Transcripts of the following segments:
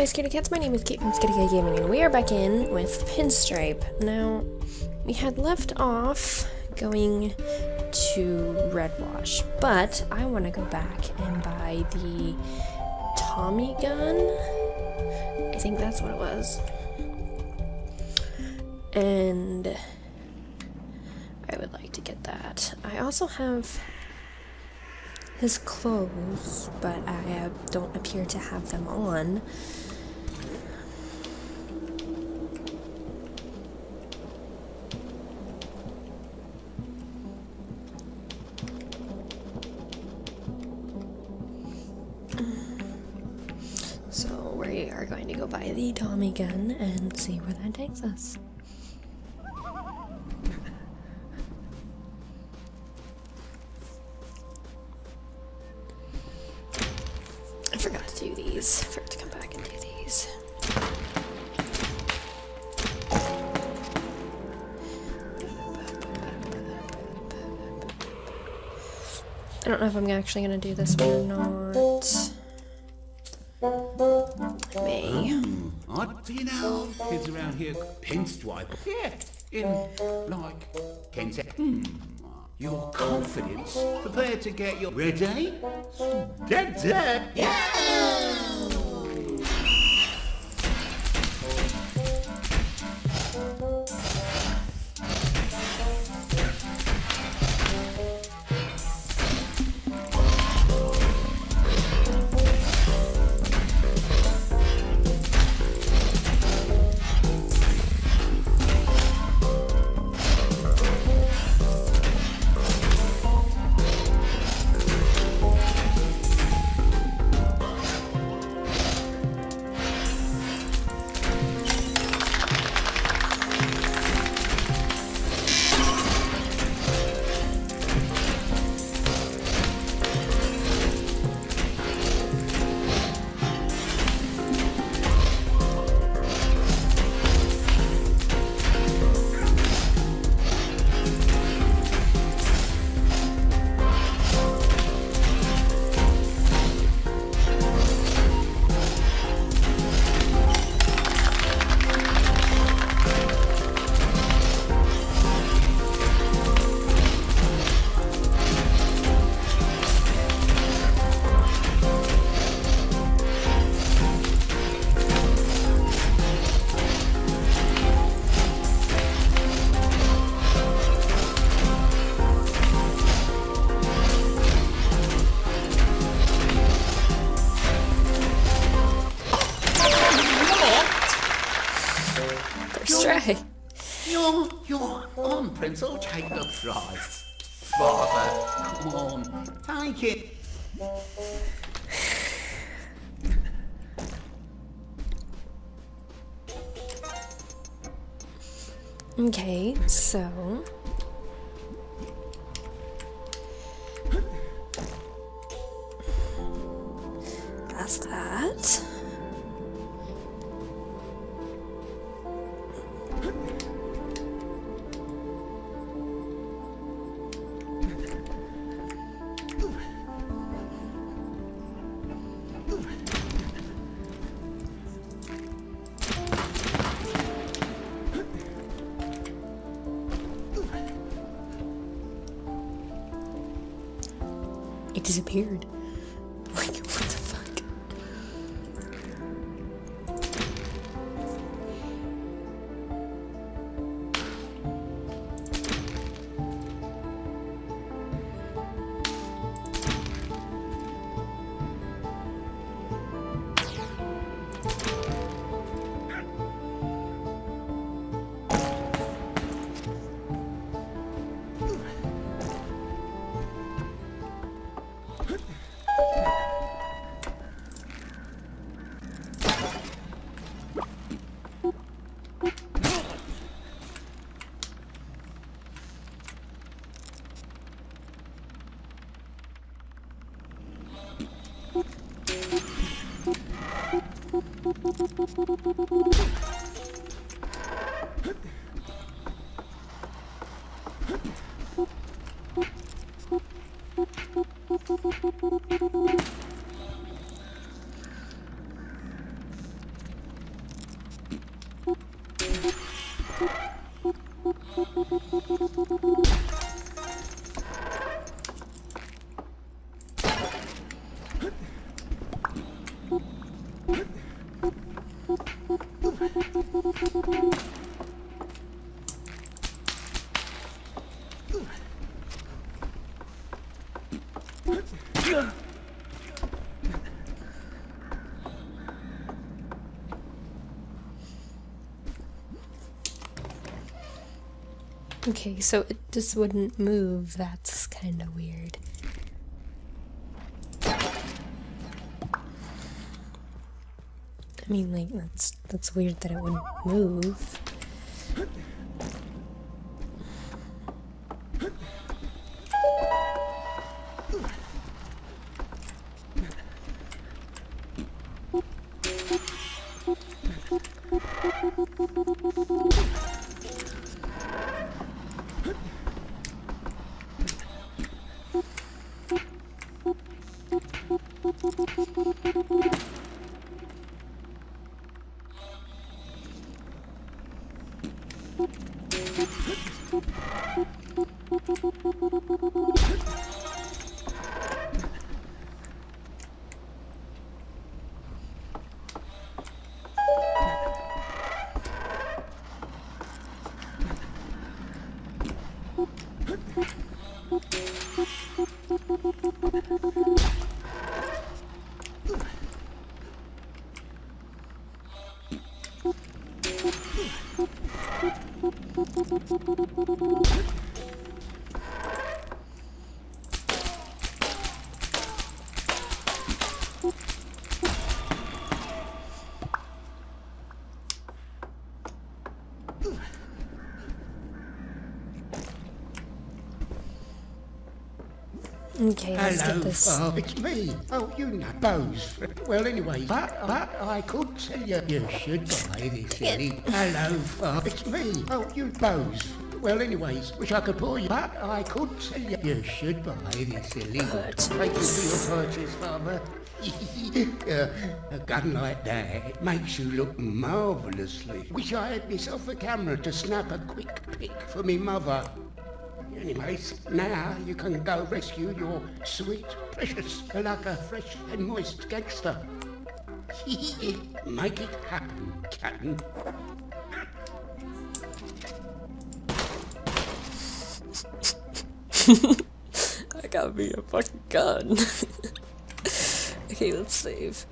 Hello Scaredy Cats, my name is Kate from Scaredy Cat Gaming and we are back in with Pinstripe. Now, we had left off going to Red Wash, but I want to go back and buy the Tommy gun. I think that's what it was. And I would like to get that. I also have his clothes, but I don't appear to have them on. So we are going to go buy the Tommy gun and see where that takes us. I forgot to do these. I forgot to come back and do these. I don't know if I'm actually going to do this one or not. I may. You know, kids around here, Pinstipe. Yeah, in like 10 seconds. Your confidence, prepared to get your ready? Get that? Yeah! You're on, Prince. I'll take the prize. Father, come on, take it. Okay, so that's that. It disappeared. Like, what the fuck? Okay, so it just wouldn't move. That's kind of weird. I mean, like, that's weird that it wouldn't move. Okay, let's get this. Hello, it's me. Oh, you know, Bose. Well, anyway, but I could tell you you should buy this, silly. Hello, it's me. Oh, you Bose. Well, anyways, wish I could pour you, but I could tell you you should buy this, silly. Thank you for your purchase, Father. A gun like that, it makes you look marvellously. Wish I had myself a camera to snap a quick pic for me mother. Anyways, now you can go rescue your sweet, precious, like a fresh and moist gangster. Make it happen, Captain. I got me a fucking gun. Okay, let's save.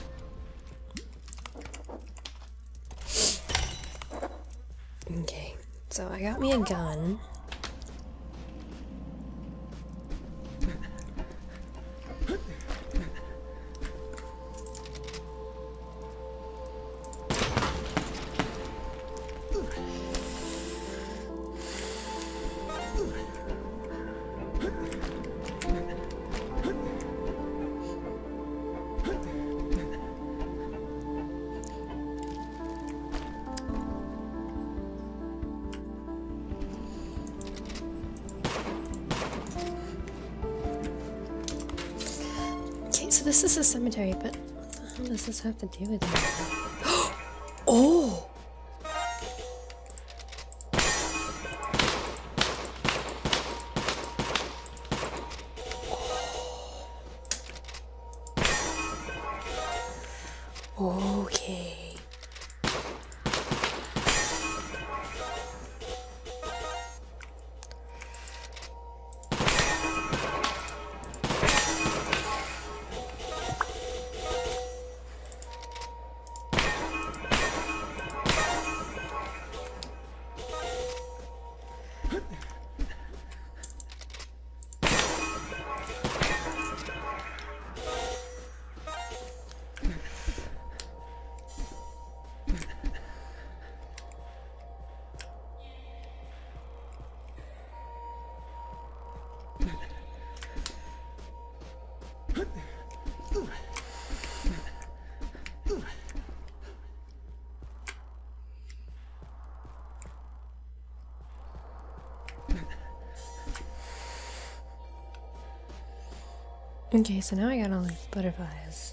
Okay, so I got me a gun. So this is a cemetery, but what the hell does this have to do with it? Oh! Okay. Okay, so now I got all these butterflies.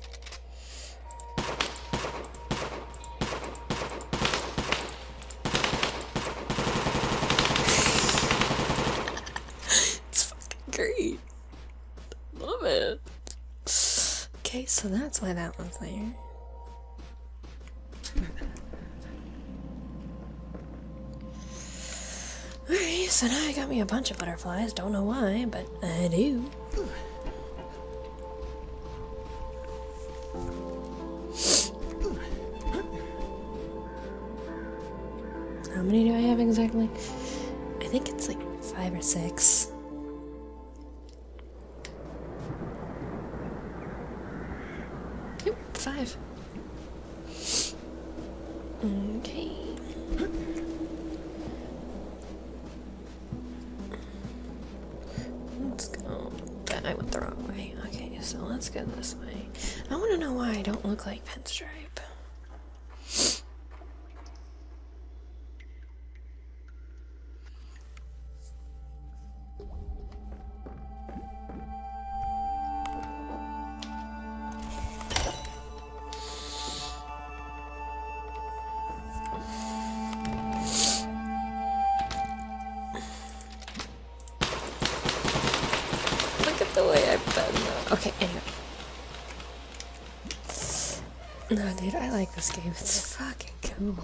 It's fucking great. Love it. Okay, so that's why that one's there. Alright, so now I got me a bunch of butterflies. Don't know why, but I do. How many do I have exactly? I I think it's like 5 or 6. Yep, 5. Okay. Let's go. I went the wrong way. Okay, so let's go this way. I want to know why I don't look like Pinstripe. The way I bend. Okay, anyway. No, dude, I like this game. It's fucking cool.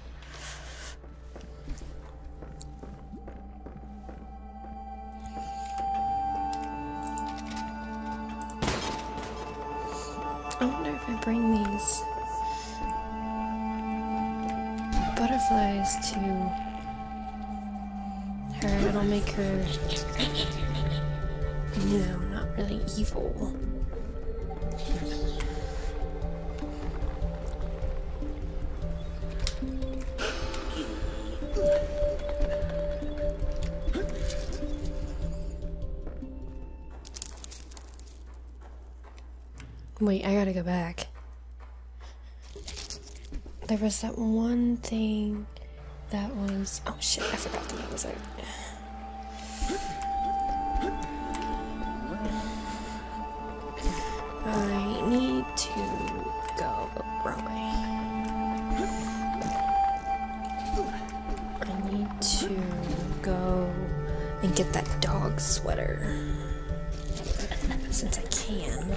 I wonder if I bring these butterflies to her, it'll make her, you know, not really evil. Wait, I gotta go back. There was that one thing that was... Oh shit, I forgot that was it. I need to go wrong way. I need to go and get that dog sweater. Since I can.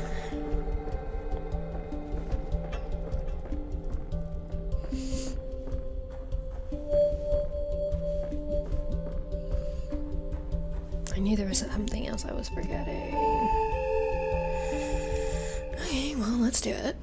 I knew there was something else I was forgetting. Okay, well, let's do it.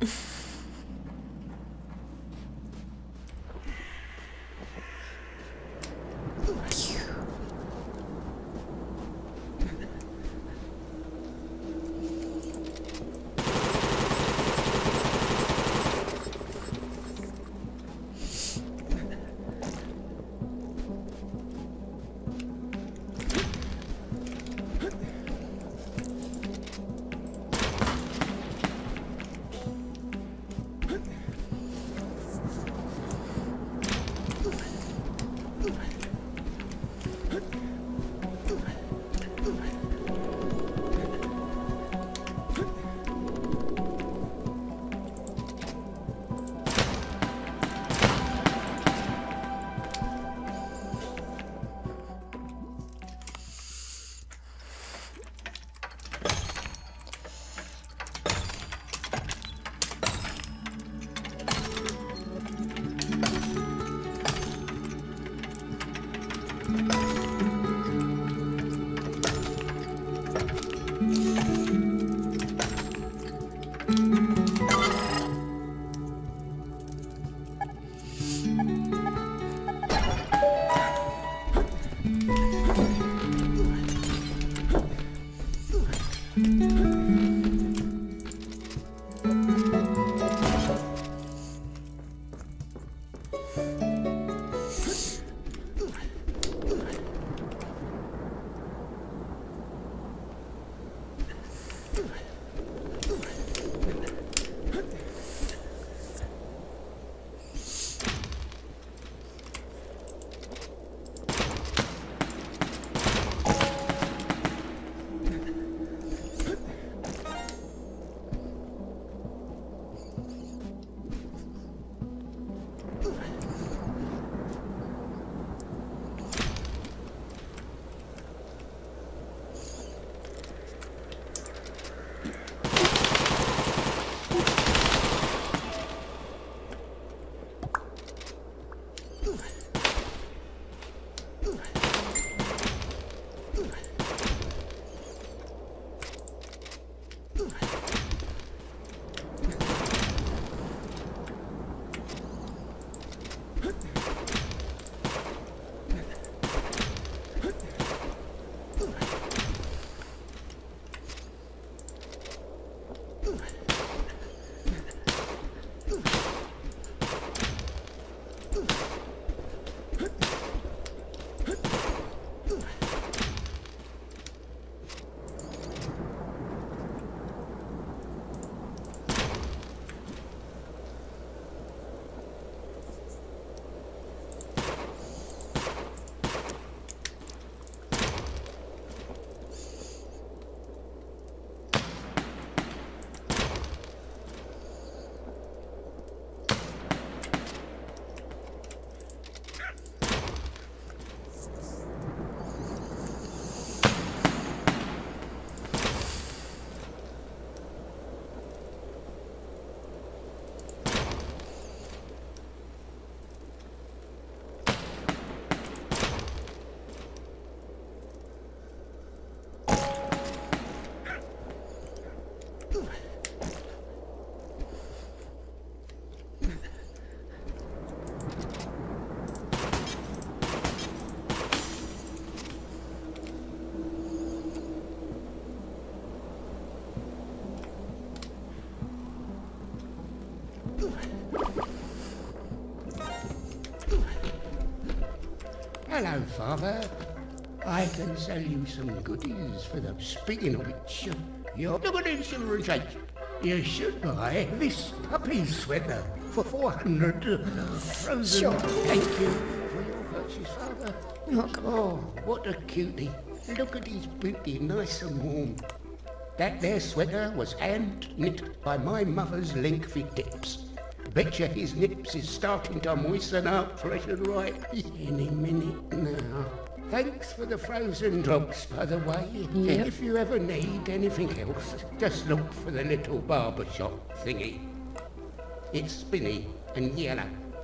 hello, Father. I can sell you some goodies for them. Speaking of which, you're looking in Silver and Shakes. You should buy this puppy sweater for 400 frozen. Sure. Thank you for your purchase, Father. You're welcome. Oh, what a cutie. Look at his booty, nice and warm. That there sweater was hand knit by my mother's lengthy tips. Betcha his nips is starting to moisten up fresh and right any minute now. Thanks for the frozen dogs, by the way. Yep. If you ever need anything else, just look for the little barber shop thingy. It's spinny and yellow.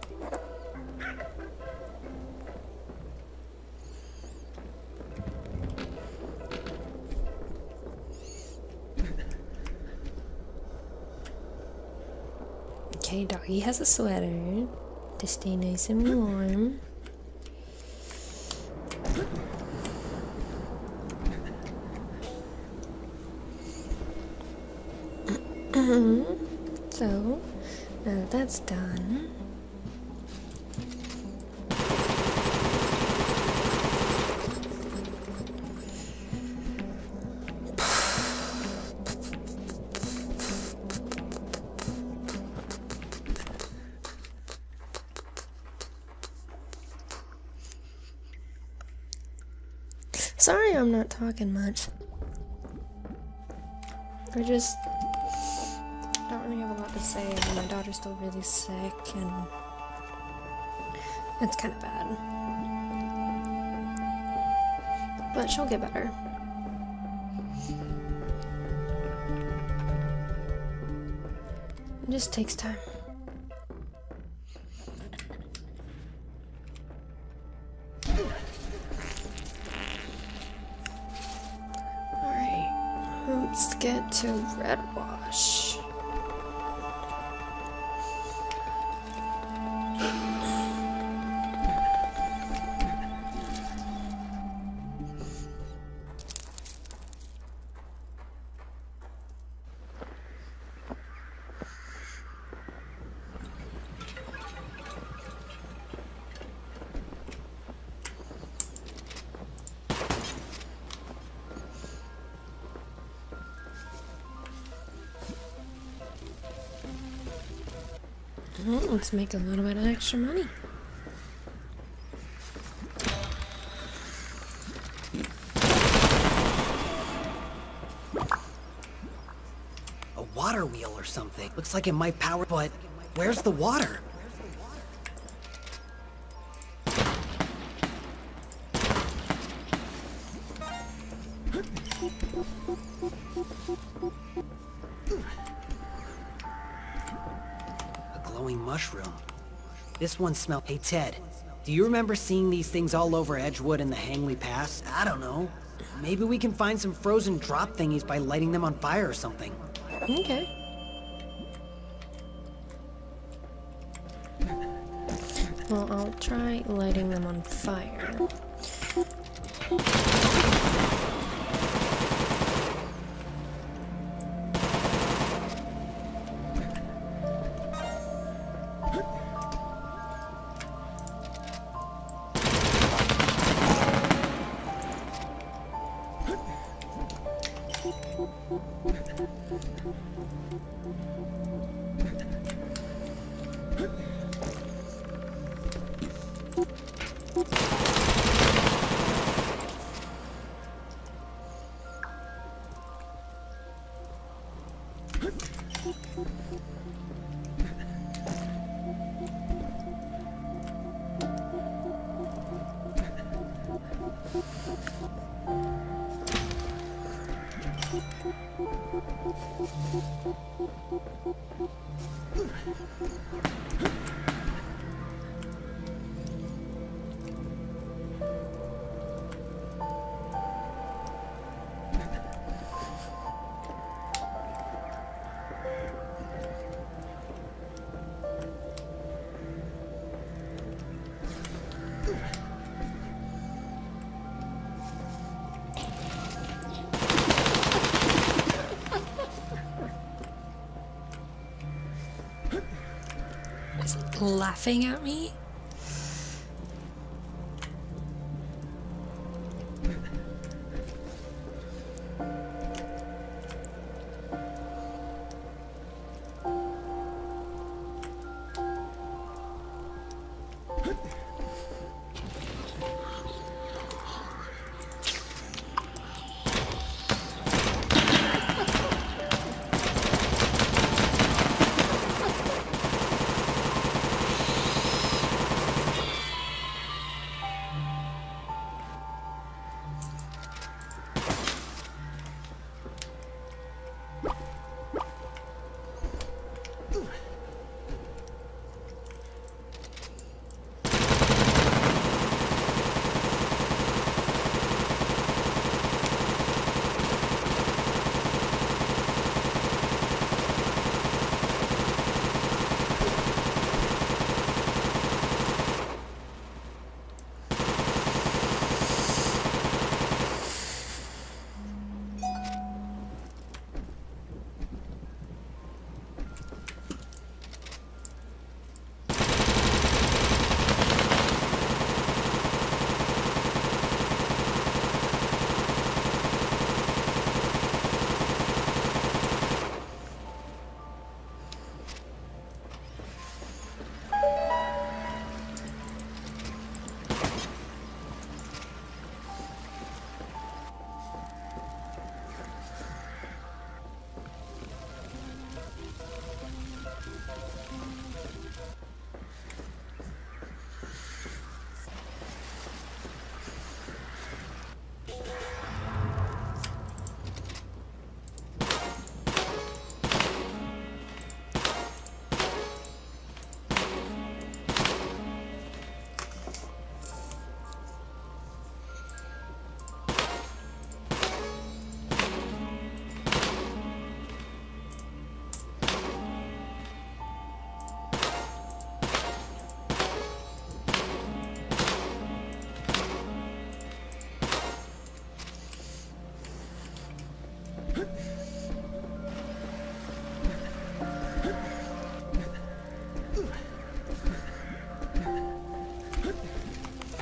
Okay, doggy has a sweater to stay nice and warm. So, now that that's done. Sorry I'm not talking much. I just don't really have a lot to say, and my daughter's still really sick, and it's kind of bad. But she'll get better. It just takes time. Let's get to Red Wash. Well, let's make a little bit of extra money. A water wheel or something. Looks like it might power, but where's the water? Glowing mushroom. This one smells. Hey Ted, do you remember seeing these things all over Edgewood in the Hangley Pass? I don't know. Maybe we can find some frozen drop thingies by lighting them on fire or something. Okay. Well, I'll try lighting them on fire. Is it laughing at me?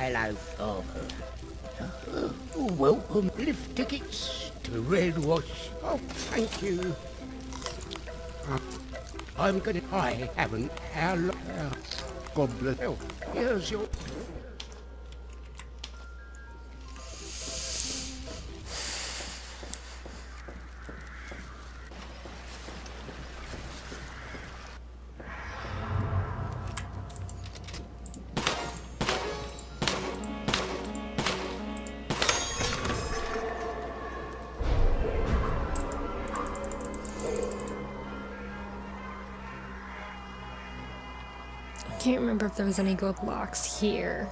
hello, Father. Welcome. Lift tickets to Red Wash. Oh, thank you. I'm gonna. I haven't. How long? God bless. Oh, here's your. I can't remember if there was any gold blocks here.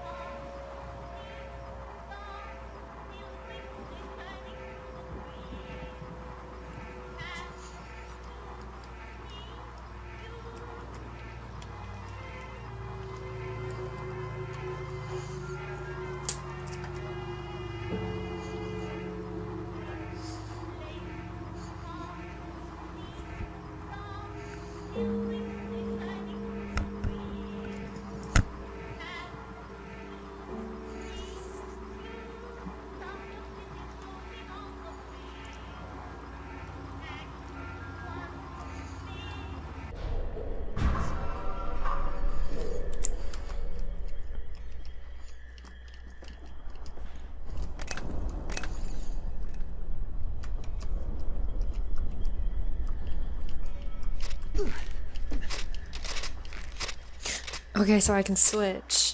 Okay, so I can switch.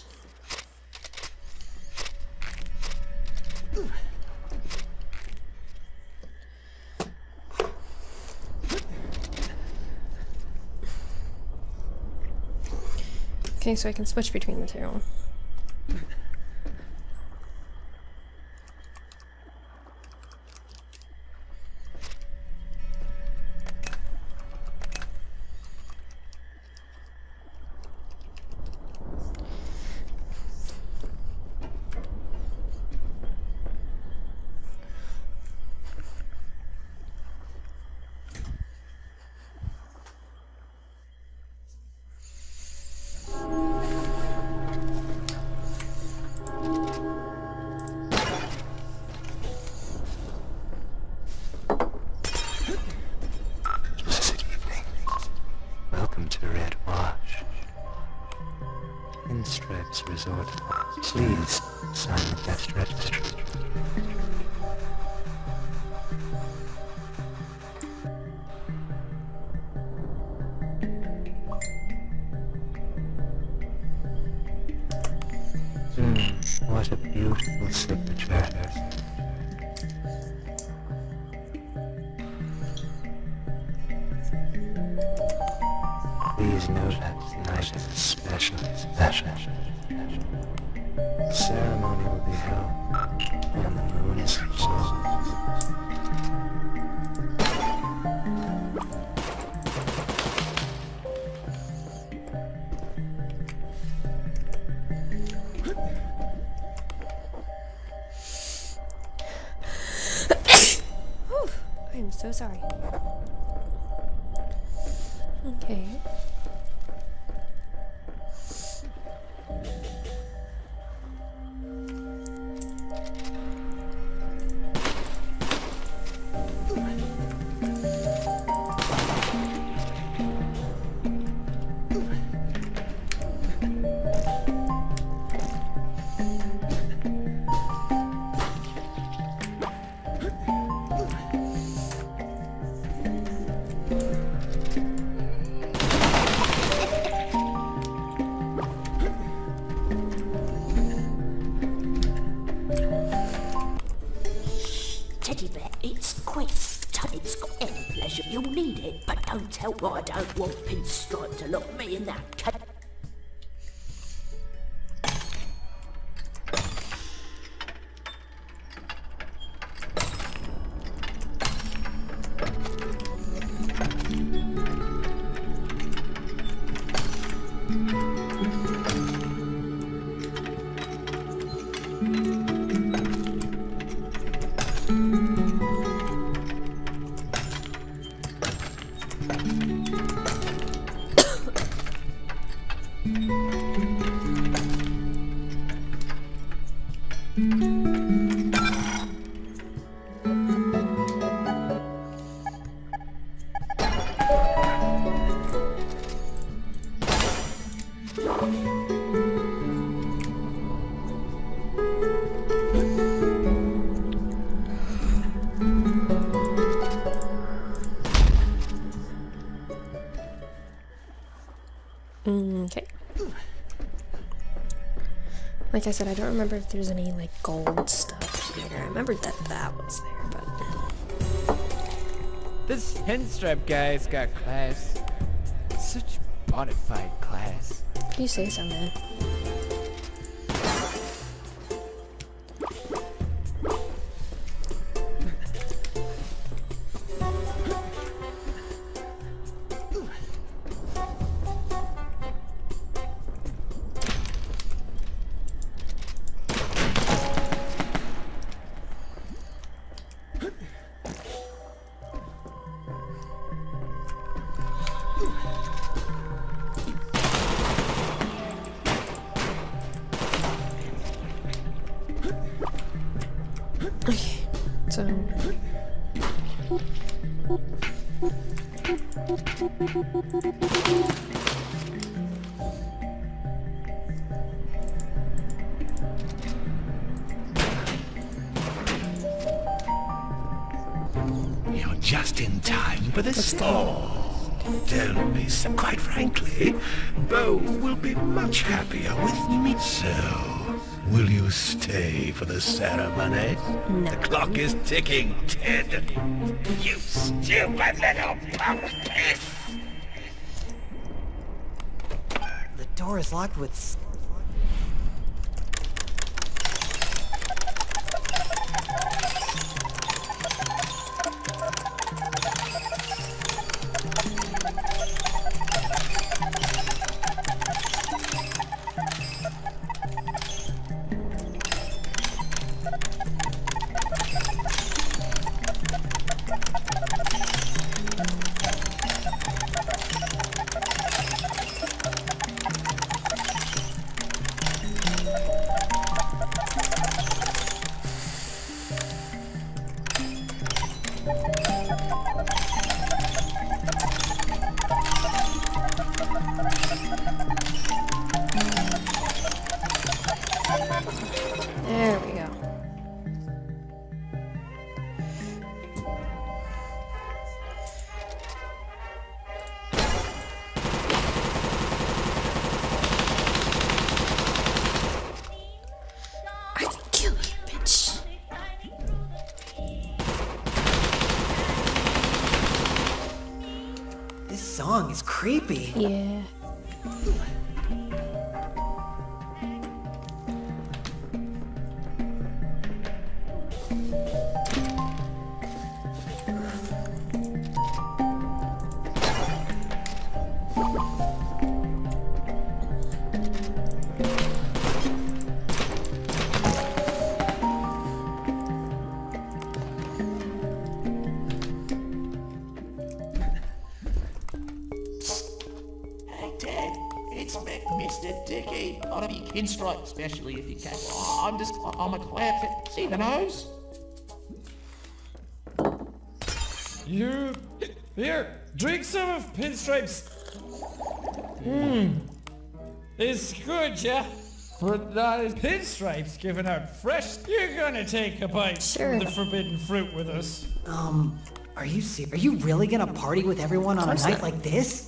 Okay, so I can switch between the two. Welcome to Red Wash. Pinstripe's resort. Please sign the guest registry. What a beautiful signature. Please note that tonight is especially special. The ceremony will be held on the moon's soul. I'm so sorry. Okay. Teddy bear, it's quick. It's got any pleasure, you'll need it, but don't tell I don't want Pinstripe to lock me in that cage. Okay. Like I said, I don't remember if there's any, like, gold stuff here. I remembered that that was there, but... This Pinstripe guy's got class. Such bona fide class. You say so, man. Okay, so... You're just in time for the Let's go. Oh, don't be so. Quite frankly, Bo will be much happier with me. So, will you stay for the ceremony? No. The clock is ticking, Ted. You stupid little pumpkin! The door is locked with... There we go. I can kill you, bitch. This song is creepy. Yeah. Hey, Dad, it's Mr. Dicky. Gotta be Pinstripe, especially if you can. I'm a clap. See the nose? You... Here, drink some of Pinstripe's... It's good, yeah? But not as Pinstripe's giving out fresh. You're gonna take a bite Sure. from the forbidden fruit with us. Are you really gonna party with everyone on a course night not. like this?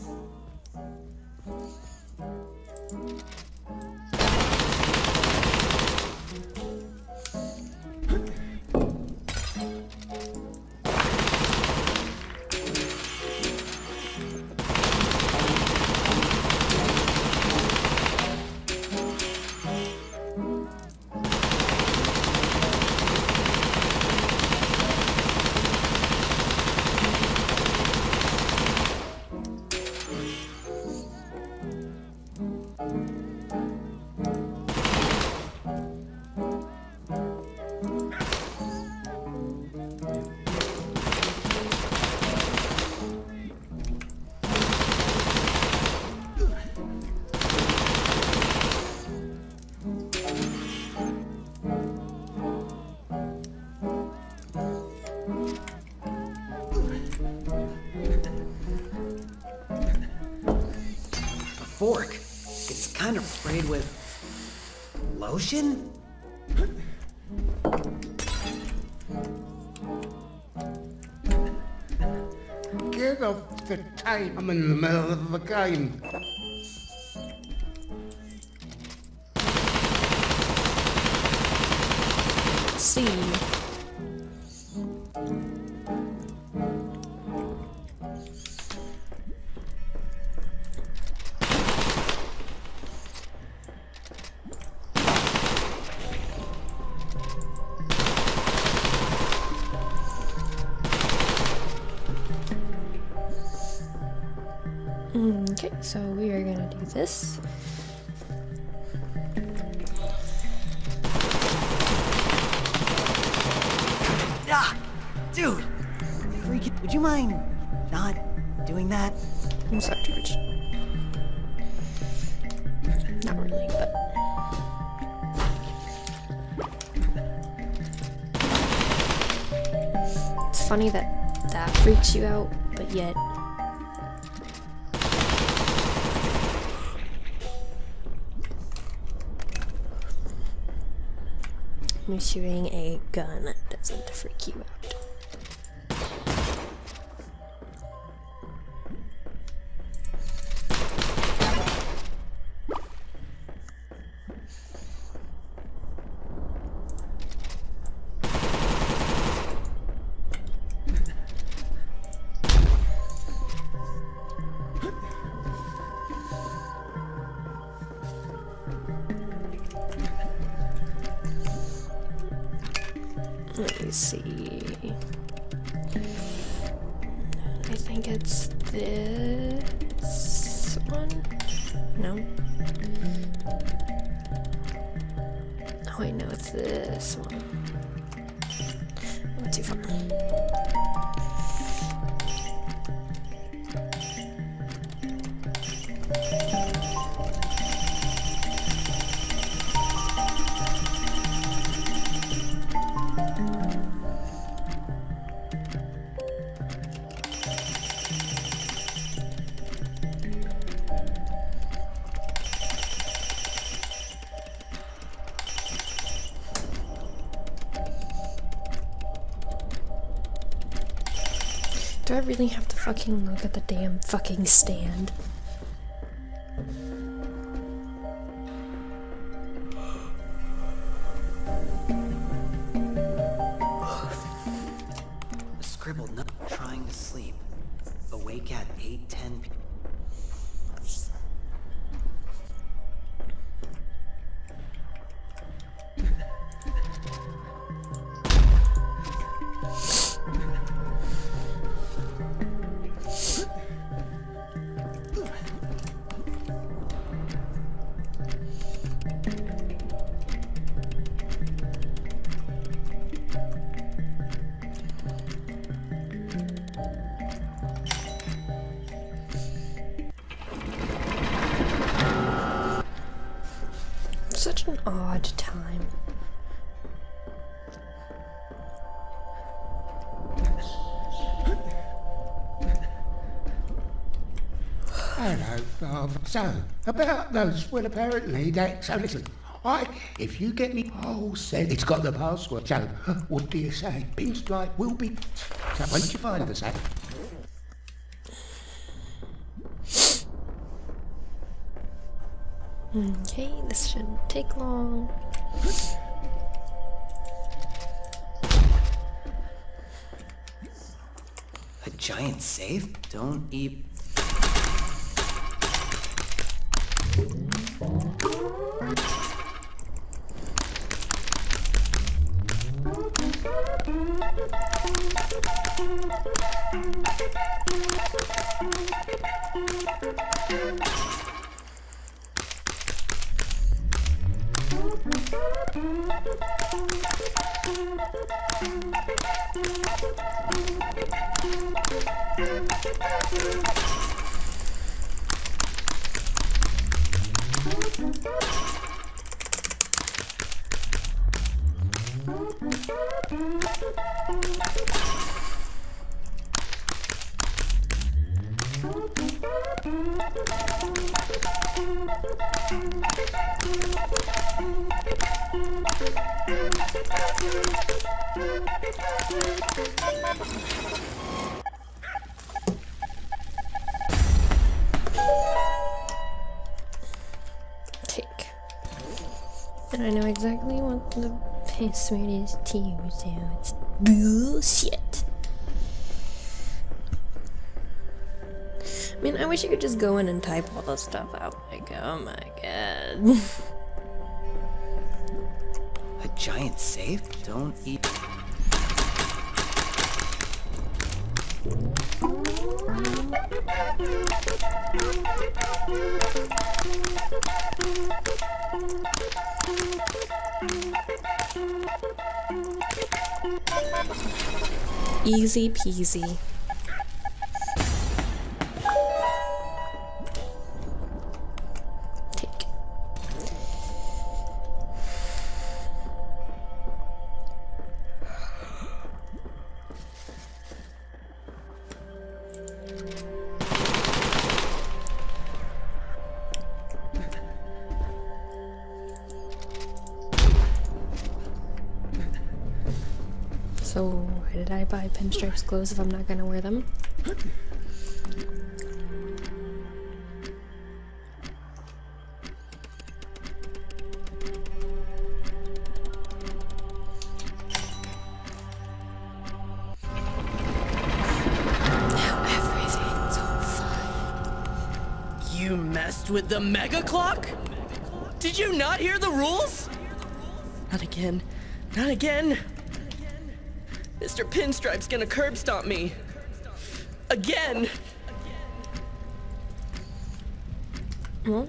fork. It's kind of sprayed with lotion? Get off the tape. I'm in the middle of a game. See. Okay, so we are gonna do this. Ah! Dude! Freaking, would you mind not doing that? I'm sorry, George. Not really, but... It's funny that that freaks you out, but yet... me shooting a gun doesn't freak you out. Let me see. I think it's this one. No. Oh wait, no, it's this one. Not too far. Do I really have to fucking look at the damn fucking stand? A scribbled note. Trying to sleep. Awake at 8:10 p.m. Such an odd time. Hello, Father. So, about those, well, apparently so listen, if you get me all set, it's got the password. So, what do you say? Pinstripe will be. So, once you find the safe. Okay, this shouldn't take long. A giant safe? Don't eat. Tick. And I know exactly what the password is too, so it's bullshit. I mean, I wish you could just go in and type all this stuff out. Like, oh my god. A giant safe? Don't eat. Easy peasy. Take. So, why did I buy Pinstripe's clothes if I'm not gonna wear them? Now everything's on fire. You messed with the mega clock? Did you not hear the rules? Not again. Not again. Mr. Pinstripe's gonna curb stomp me. Again. Well,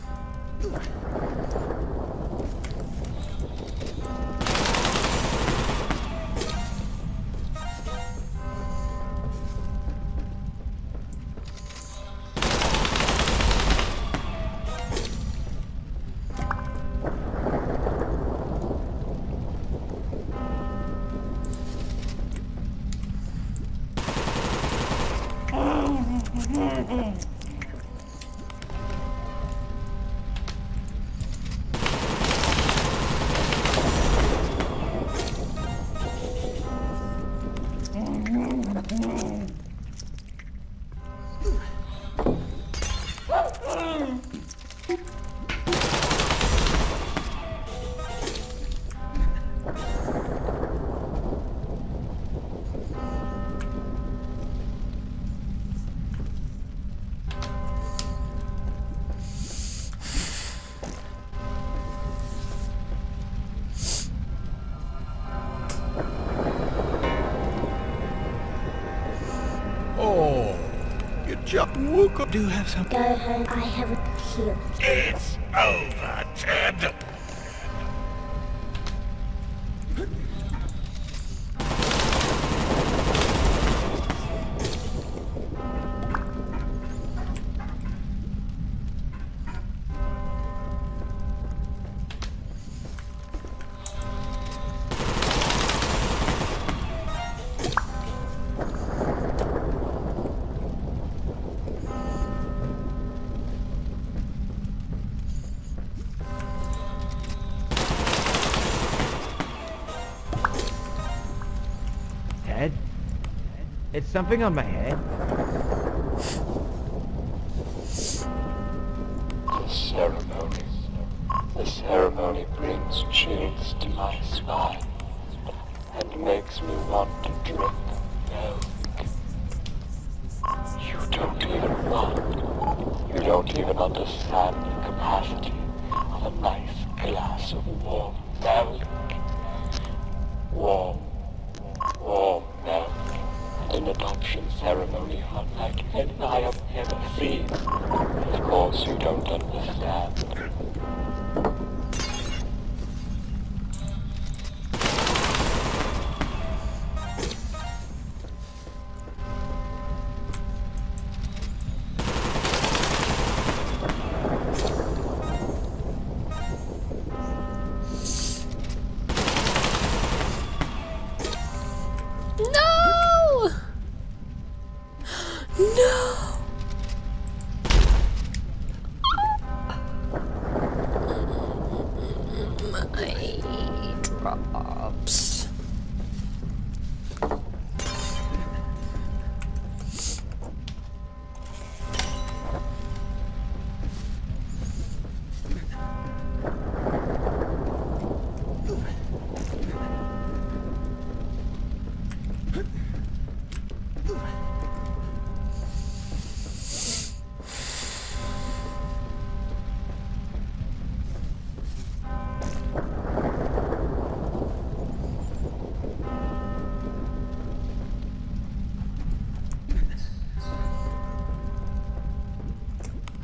Oh, you just woke up. Do have some. Go home, I have a heal. It's over, Ted. Ted? It's something on my head. The ceremony brings chills to my spine and makes me want to drink milk. You don't even want, you don't even understand the capacity of a nice glass of warm milk. Warm milk. An adoption ceremony unlike any I have ever seen. Of course you don't understand.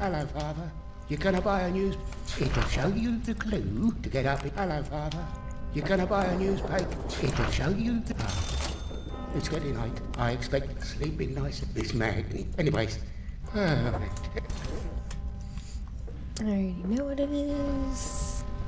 Hello, Father. You're gonna buy a news... It'll show you the clue to get up... Hello, Father. You're gonna buy a newspaper. It'll show you the... Oh, it's getting late. I expect sleeping nice at this magnet. Anyways... I already know what it is.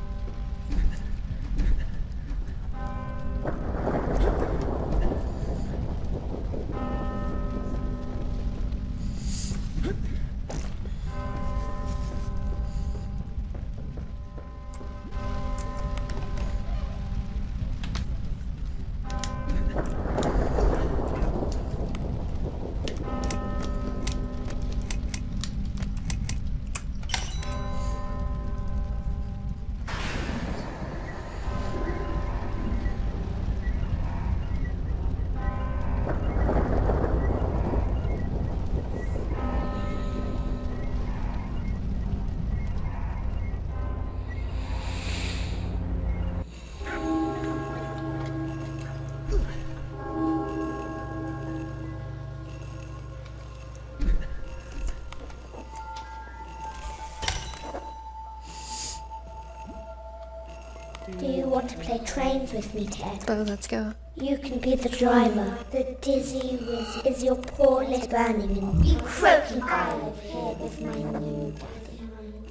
Do you want to play trains with me, Ted? Oh, let's go. You can be the driver. The dizzy whiz is your poor little burning and you croaking. I live here with my new daddy.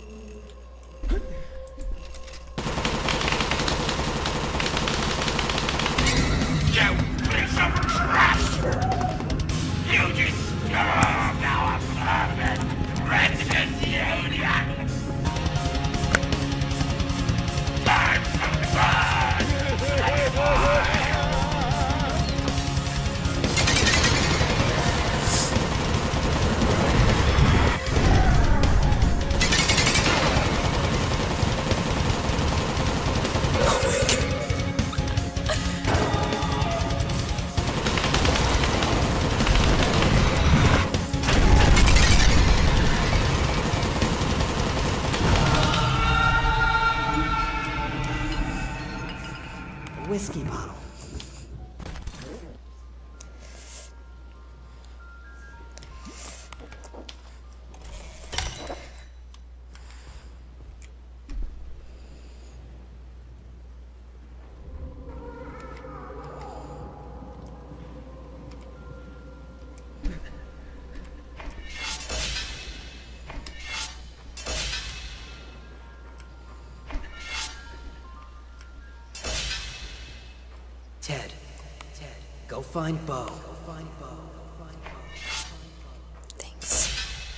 You piece of trash! You disturbed our perfect resident union! Time to burn! Whiskey bottle. Ted, go find Bo. Thanks.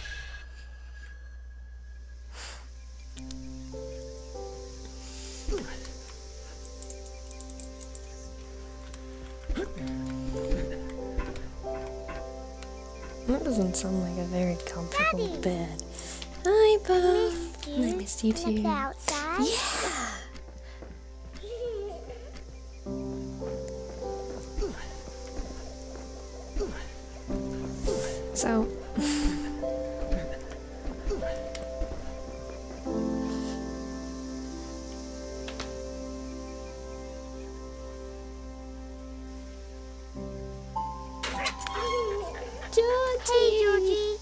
That doesn't sound like a very comfortable Daddy. bed. Hi, Bo. I missed you Wanna too. play outside? Yeah. So, Georgie. Hey, Georgie.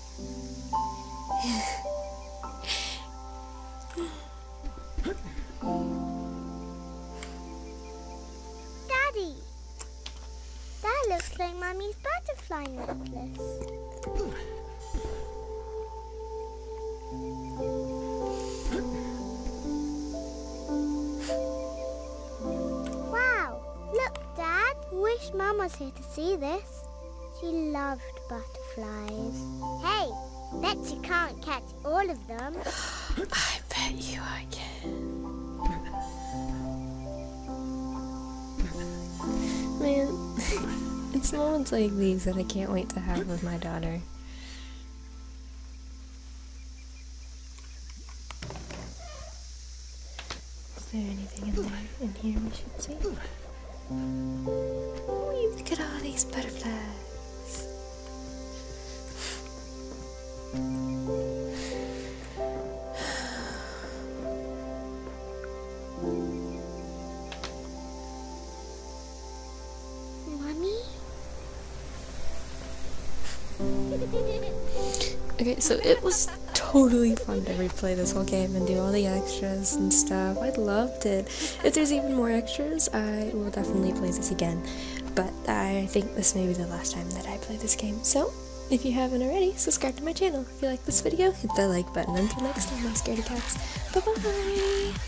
Daddy, that looks like Mummy's butterfly necklace. Wow, look, Dad. Wish Mum was here to see this. She loved butterflies. Hey, bet you can't catch all of them. I bet you I can. Man, it's moments like these that I can't wait to have with my daughter. Is there anything in there, in here we should see? Ooh, look at all these butterflies. Mummy? Okay, so it was totally fun to replay this whole game and do all the extras and stuff. I loved it. If there's even more extras, I will definitely play this again. But I think this may be the last time that I play this game. So, if you haven't already, subscribe to my channel. If you like this video, hit that like button. Until next time, my scaredy cats. Bye-bye!